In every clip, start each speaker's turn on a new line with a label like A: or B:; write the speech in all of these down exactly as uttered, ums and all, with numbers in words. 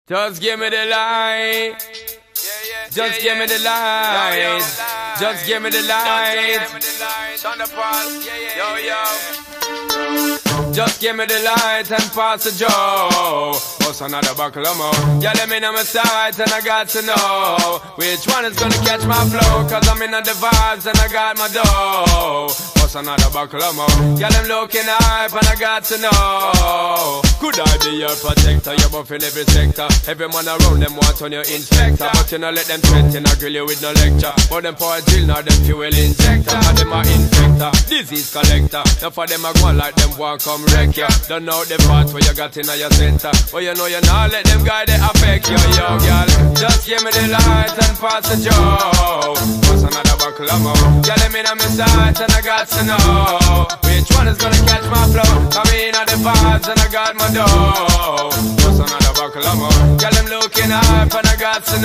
A: Just give me the light. Just give me the light. Just give me the light. Just give me the light and pass the joe. What's another buckle of more? Yeah, let me know my sight and I got to know which one is gonna catch my flow. Cause I'm in the vibes and I got my dough. What's another buckle of more? Yeah, them looking hype and I got to know. Could I be your protector? You're buff in every sector. Every man around them want on your inspector. But you know let them threaten or grill you with no lecture. But them for a drill now them fuel injector. And them a infector, disease collector. Now for them a go like them want come wreck ya. Don't know the part where you got in your center. But you know you not let them guy they affect you, yo, girl. Just give me the light and pass the joe. What's another buckle of more? Yeah, let me know my sight and I got to know which one is gonna catch my flow. Come in on the vibes and I got my dough. What's another buckle of more? Yeah, them looking hype and I got to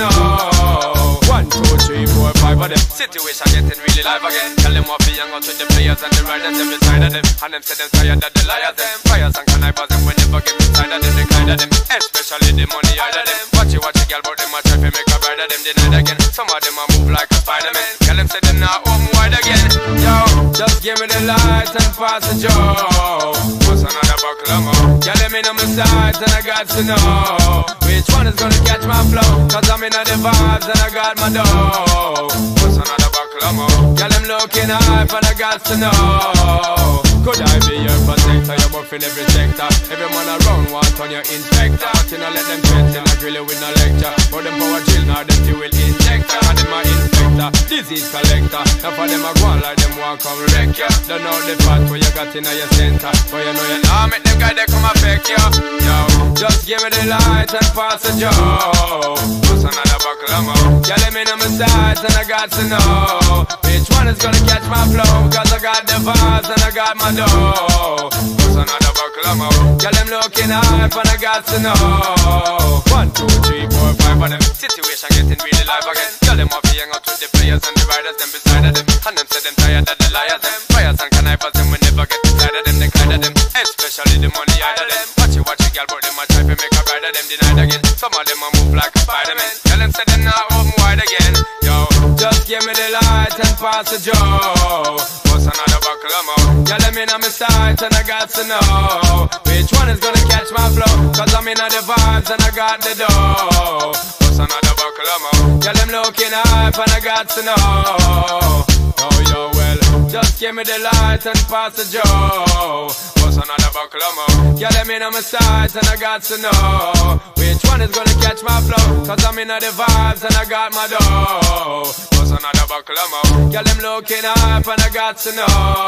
A: know. One, two, three, four, five of them. Situation getting really live again. Tell them what be young out with the players and the riders them beside of them. And them say them tired of the liars them. Fires and connivers them when never get inside of them. The kind of them, especially the money out of them. Watch it, watch it, girl, but them a try to make a bride of them denied again. Some of them a move like a Spider-Man. Tell them say them not home wide again. Yo, just give me the light and pass the joe. What's another buckle of more? Yeah, let me know my sight and I got to know which one is gonna catch my flow. Cause I'm in the vibes and I got my dough. What's another buckle of more? Yeah, them looking hype and I got to know. Could I be your protector? You're buff in every sector. Every man around want on your inspector. But you know let them threaten or grill you with no lecture. But them power chill now them fuel injector. And them a infector, disease collector. Now for them a go on like them want come wreck ya. Don't know the part where you got in your center. But you know you nah make them guys they come affect ya. Yo, just give me the light and pass the joe. What's another buckle of more? Yeah, let me know my sight and I got to know which one is gonna catch my flow. Cause I got the vibes and I got my dough. What's another buckle of more? Yeah, them looking hype and I got to know. One, two, three, four, five of them. Situation getting really live again. Tell them what be hang out with the players and the riders them beside of them. And them say them tired of the liars them. Fires and connivers them we never get inside of them. The kind of them, especially the money out of them. Watch it, watch it, girl, but them a try to make a bride of them denied again. Some of them a move like a Spider-Man. Tell them say them not open wide again. Yo, just give me the light and pass the joe. What's another buckle of more? Yeah, let me know my sight and I got to know which one is gonna catch my flow. Cause I'm in the vibes and I got the dough. What's another buckle of more? Yeah, them looking hype and I got to know. Yo, yo, well, just give me the light and pass the joe. What's another buckle of more? Yeah, let me know my sight and I got to know which one is gonna catch my flow. Cause I'm in the vibes and I got my dough. What's another buckle of more? Yeah, them looking hype and I got to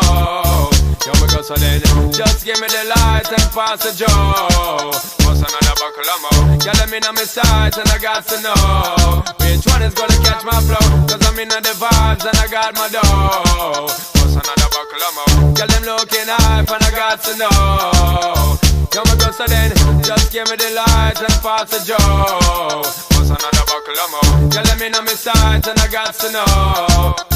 A: know. Yo, me go so then, just give me the light and pass the joe. What's another buckle of more? Yeah, let me know my sight and I got to know which one is gonna catch my flow. Cause I'm in the vibes and I got my dough. What's another buckle of more? Yeah, them looking hype and I got to know. Yo, me go so then, just give me the light and pass the joe. What's another buckle of more? Yeah, let me know my sight and I got to know